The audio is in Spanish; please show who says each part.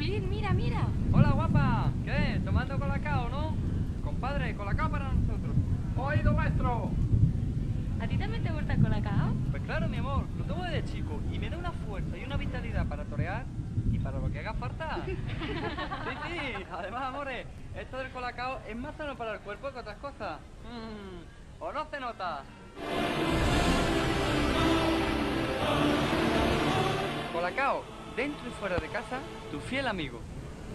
Speaker 1: Julián, mira, mira.
Speaker 2: Hola, guapa. ¿Qué? ¿Tomando colacao, no? Compadre, colacao para nosotros.
Speaker 3: Oído, maestro.
Speaker 1: ¿A ti también te gusta el colacao?
Speaker 2: Pues claro, mi amor, lo tomo desde chico y me da una fuerza y una vitalidad para torear y para lo que haga falta. Sí, sí. Además, amores, esto del colacao es más sano para el cuerpo que otras cosas. ¿O no se nota? Colacao, dentro y fuera de casa, tu fiel amigo.